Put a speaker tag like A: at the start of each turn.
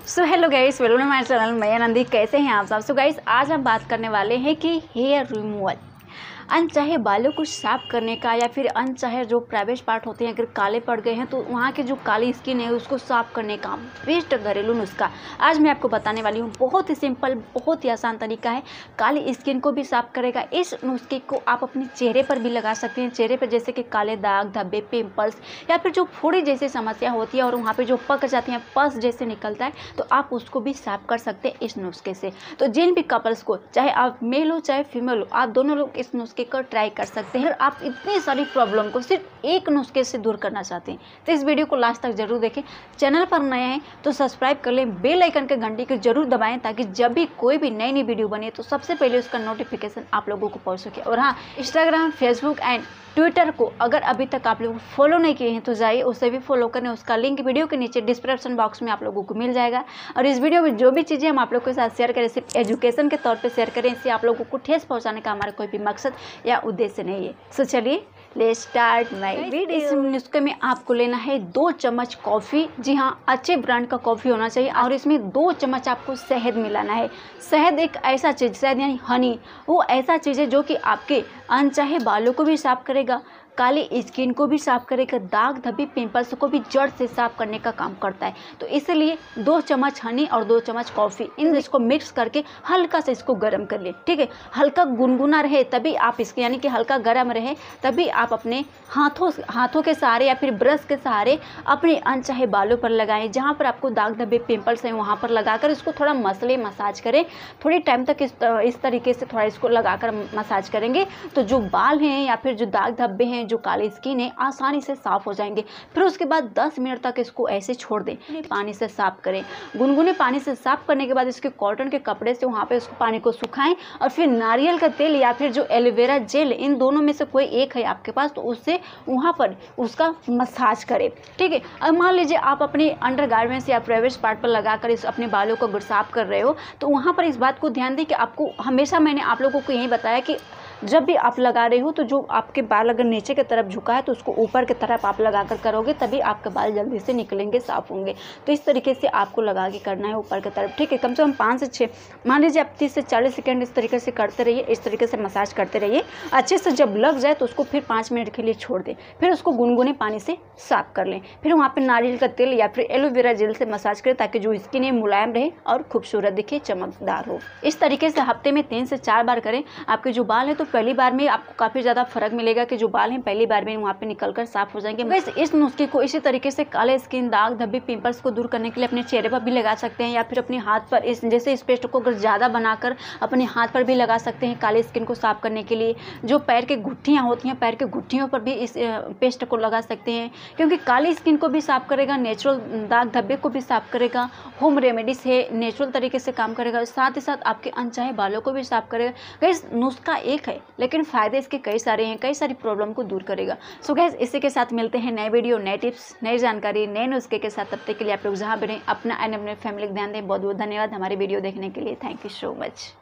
A: So hello guys, welcome to my channel. मैं आनंदी। कैसे हैं आप सब? सो गाइस, आज हम बात करने वाले हैं कि हेयर रिमूवल, अनचाहे बालों को साफ़ करने का, या फिर अनचाहे जो प्राइवेट पार्ट होते हैं अगर काले पड़ गए हैं तो वहाँ के जो काली स्किन है उसको साफ़ करने का बेस्ट घरेलू नुस्खा आज मैं आपको बताने वाली हूँ। बहुत ही सिंपल, बहुत ही आसान तरीका है, काली स्किन को भी साफ़ करेगा। इस नुस्खे को आप अपने चेहरे पर भी लगा सकते हैं। चेहरे पर जैसे कि काले दाग, धब्बे, पिंपल्स या फिर जो फोड़ी जैसी समस्या होती है और वहाँ पर जो पक जाती हैं, पस जैसे निकलता है, तो आप उसको भी साफ़ कर सकते हैं इस नुस्खे से। तो जिन भी कपल्स को, चाहे आप मेल हो चाहे फीमेल हो, आप दोनों लोग इस नुस्खे को ट्राई कर सकते हैं। आप इतनी सारी प्रॉब्लम को सिर्फ एक नुस्खे से दूर करना चाहते हैं तो इस वीडियो को लास्ट तक जरूर देखें। चैनल पर नए हैं तो सब्सक्राइब कर लें, बेल आइकन के घंटी को जरूर दबाएं ताकि जब भी कोई भी नई वीडियो बने तो सबसे पहले उसका नोटिफिकेशन आप लोगों को पहुंच सके। और हाँ, इंस्टाग्राम, फेसबुक एंड ट्विटर को अगर अभी तक आप लोग फॉलो नहीं किए हैं तो जाइए, उसे भी फॉलो करें। उसका लिंक वीडियो के नीचे डिस्क्रिप्शन बॉक्स में आप लोगों को मिल जाएगा। और इस वीडियो में जो भी चीज़ें हम आप लोगों के साथ शेयर करें सिर्फ एजुकेशन के तौर पे शेयर करें, इससे आप लोगों को ठेस पहुंचाने का हमारा कोई भी मकसद या उद्देश्य नहीं है। सो चलिए लेट्स स्टार्ट माय वीडियो। इस नुस्खे में आपको लेना है 2 चम्मच कॉफ़ी। जी हाँ, अच्छे ब्रांड का कॉफ़ी होना चाहिए। और इसमें 2 चम्मच आपको शहद मिलाना है। शहद एक ऐसा चीज़, शहद यानी हनी, वो ऐसा चीज़ है जो कि आपके अनचाहे बालों को भी साफ करेगा, काली स्किन को भी साफ करेगा, दाग धब्बे पिंपल्स को भी जड़ से साफ करने का काम करता है। तो इसलिए 2 चम्मच हनी और 2 चम्मच कॉफ़ी, इन इसको मिक्स करके हल्का से इसको गर्म कर ले। ठीक है, हल्का गुनगुना रहे तभी आप इसके, यानी कि हल्का गर्म रहे तभी आप अपने हाथों के सहारे या फिर ब्रश के सहारे अपने अनचाहे बालों पर लगाएं। जहाँ पर आपको दाग धब्बे पिंपल्स हैं वहाँ पर लगाकर इसको थोड़ा मसाज करें। थोड़ी टाइम तक इस तरीके से थोड़ा इसको लगाकर मसाज करेंगे तो जो बाल हैं या फिर जो दाग धब्बे हैं, जो काली स्किन है, आसानी से साफ हो जाएंगे। फिर उसके बाद 10 मिनट तक इसको ऐसे छोड़ दें, पानी से साफ करें। गुनगुने पानी से साफ करने के बाद इसके कॉटन के कपड़े से वहाँ पे उसको पानी को सुखाएं और फिर नारियल का तेल या फिर जो एलोवेरा जेल, इन दोनों में से कोई एक है आपके पास तो उससे वहाँ पर उसका मसाज करें। ठीक है, अब मान लीजिए आप अपने अंडरगारमेंट्स या प्राइवेट पार्ट पर लगाकर इस अपने बालों को साफ कर रहे हो तो वहाँ पर इस बात को ध्यान दें कि आपको हमेशा, मैंने आप लोगों को यही बताया कि जब भी आप लगा रहे हो तो जो आपके बाल अगर नीचे की तरफ झुका है तो उसको ऊपर की तरफ आप लगाकर करोगे तभी आपके बाल जल्दी से निकलेंगे, साफ होंगे। तो इस तरीके से आपको लगा के करना है ऊपर की तरफ। ठीक है, कम से कम 5 से 6, मान लीजिए आप 30 से 40 सेकंड इस तरीके से करते रहिए, इस तरीके से मसाज करते रहिए। अच्छे से जब लग जाए तो उसको फिर 5 मिनट के लिए छोड़ दें, फिर उसको गुनगुने पानी से साफ कर लें। फिर वहाँ पर नारियल का तेल या फिर एलोवेरा जेल से मसाज करें ताकि जो स्किन है मुलायम रहे और खूबसूरत दिखे, चमकदार हो। इस तरीके से हफ्ते में 3 से 4 बार करें। आपके जो बाल है तो पहली बार में आपको काफ़ी ज़्यादा फर्क मिलेगा कि जो बाल हैं पहली बार में वहाँ पे निकलकर साफ हो जाएंगे। वैसे इस नुस्खे को इसी तरीके से काले स्किन, दाग धब्बे, पिंपल्स को दूर करने के लिए अपने चेहरे पर भी लगा सकते हैं या फिर अपने हाथ पर, इस जैसे इस पेस्ट को अगर ज़्यादा बनाकर अपने हाथ पर भी लगा सकते हैं काले स्किन को साफ करने के लिए। जो पैर के घुट्टियाँ होती हैं, पैर के घुट्टियों पर भी इस पेस्ट को लगा सकते हैं क्योंकि काली स्किन को भी साफ करेगा, नेचुरल दाग धब्बे को भी साफ करेगा, होम रेमेडीज है, नेचुरल तरीके से काम करेगा, साथ ही साथ आपके अनचाहे बालों को भी साफ करेगा। गाइस, नुस्खा एक है लेकिन फायदे इसके कई सारे हैं, कई सारी प्रॉब्लम को दूर करेगा। सो गाइस, इसी के साथ मिलते हैं नए वीडियो, नए टिप्स, नई जानकारी, नए नुस्खे के साथ। तब तक के लिए आप लोग जहाँ भी रहें अपना एंड अपने फैमिली को ध्यान दें। बहुत बहुत धन्यवाद हमारे वीडियो देखने के लिए। Thank you so much.